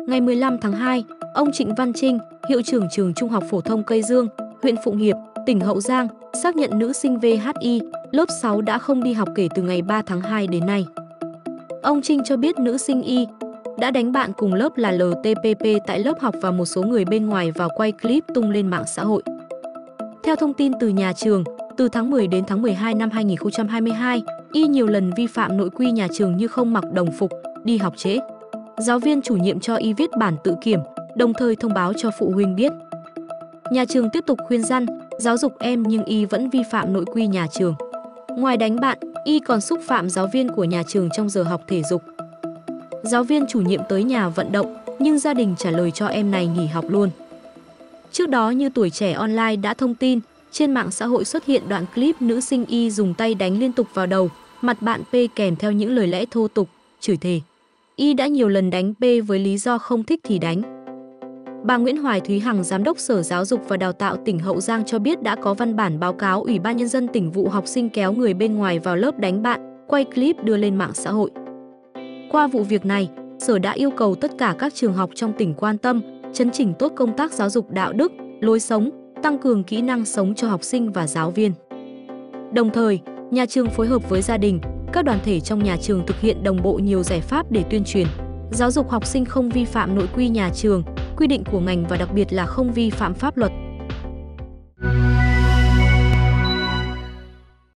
Ngày 15 tháng 2, ông Trịnh Văn Trinh, hiệu trưởng trường Trung học phổ thông Cây Dương, huyện Phụng Hiệp, tỉnh Hậu Giang, xác nhận nữ sinh VHI, lớp 6 đã không đi học kể từ ngày 3 tháng 2 đến nay. Ông Trinh cho biết nữ sinh Y đã đánh bạn cùng lớp là LTPP tại lớp học và một số người bên ngoài vào quay clip tung lên mạng xã hội. Theo thông tin từ nhà trường, từ tháng 10 đến tháng 12 năm 2022, Y nhiều lần vi phạm nội quy nhà trường như không mặc đồng phục, đi học trễ. Giáo viên chủ nhiệm cho Y viết bản tự kiểm, đồng thời thông báo cho phụ huynh biết. Nhà trường tiếp tục khuyên răn, giáo dục em nhưng Y vẫn vi phạm nội quy nhà trường. Ngoài đánh bạn, Y còn xúc phạm giáo viên của nhà trường trong giờ học thể dục. Giáo viên chủ nhiệm tới nhà vận động, nhưng gia đình trả lời cho em này nghỉ học luôn. Trước đó như Tuổi Trẻ Online đã thông tin, trên mạng xã hội xuất hiện đoạn clip nữ sinh Y dùng tay đánh liên tục vào đầu, mặt bạn P kèm theo những lời lẽ thô tục, chửi thề. Y đã nhiều lần đánh P với lý do không thích thì đánh. Bà Nguyễn Hoài Thúy Hằng, Giám đốc Sở Giáo dục và Đào tạo tỉnh Hậu Giang cho biết đã có văn bản báo cáo Ủy ban Nhân dân tỉnh vụ học sinh kéo người bên ngoài vào lớp đánh bạn, quay clip đưa lên mạng xã hội. Qua vụ việc này, Sở đã yêu cầu tất cả các trường học trong tỉnh quan tâm, chấn chỉnh tốt công tác giáo dục đạo đức, lối sống, tăng cường kỹ năng sống cho học sinh và giáo viên. Đồng thời, nhà trường phối hợp với gia đình, các đoàn thể trong nhà trường thực hiện đồng bộ nhiều giải pháp để tuyên truyền, giáo dục học sinh không vi phạm nội quy nhà trường, quy định của ngành và đặc biệt là không vi phạm pháp luật.